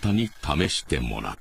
方に試してもらった。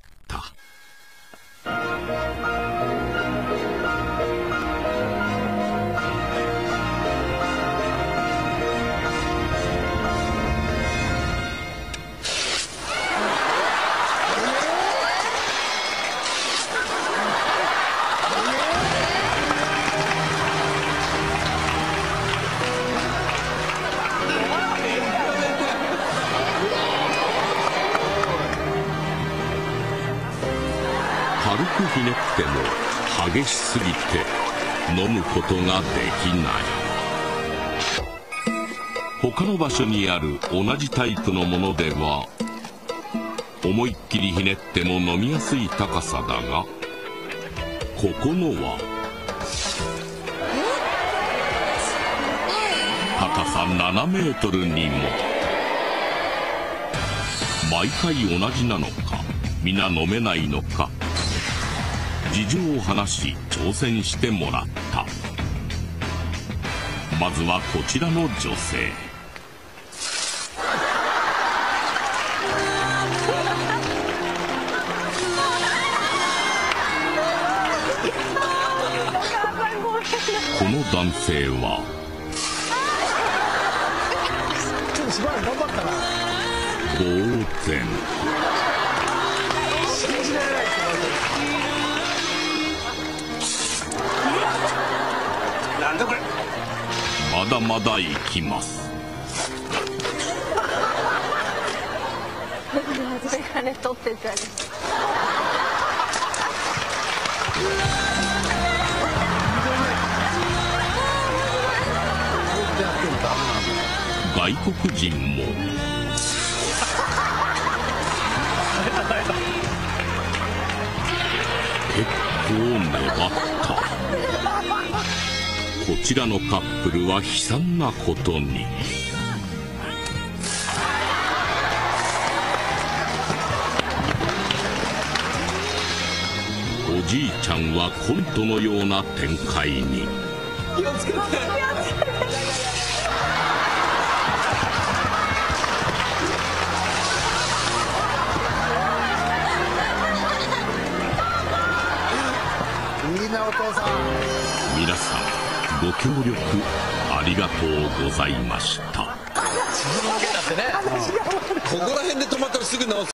軽くひねっても激しすぎて飲むことができない。他の場所にある同じタイプのものでは思いっきりひねっても飲みやすい高さだが、ここのは高さ7メートルにも。毎回同じなのか、皆飲めないのか、事情を話し挑戦してもらった。まずはこちらの女性。この男性は呆然。まだまだ行きます。外国人も結構粘った。こちらのカップルは悲惨なことに。おじいちゃんはコントのような展開に。気をつけて。いいなお父さん。皆さんご協力ありがとうございました。ここら辺で止まったらすぐ直す。